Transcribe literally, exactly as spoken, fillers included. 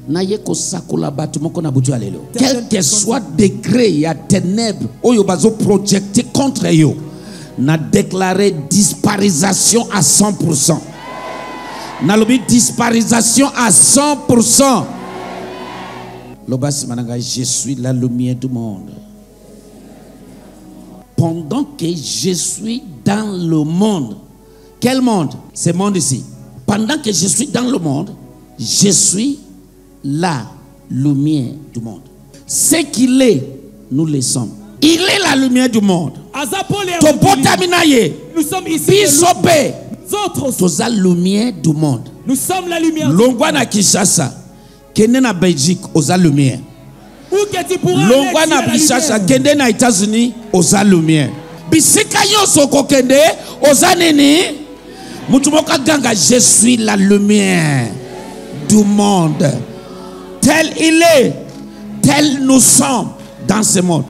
Quel que soit degré, il y a ténèbres, où il bazo projecté contre eux, n'a déclaré disparition à cent pour cent. N'a lobby disparition à cent pour cent. Je suis la lumière du monde. Pendant que je suis dans le monde, quel monde? Ce monde ici. Pendant que je suis dans le monde, je suis la lumière du monde. Ce qu'il est, nous le sommes. Il est la lumière du monde. Nous sommes ici. Nous sommes la lumière du monde. Nous sommes la lumière du monde. Longwa na Kinshasa, kende na Belgique, oza lumière. Longwa na Kinshasa, kende na États-Unis, oza lumière. Bisika yoso ko kende, oza nini? Mutumoka ganga, je suis la lumière du monde. Tel il est, tel nous sommes dans ce monde.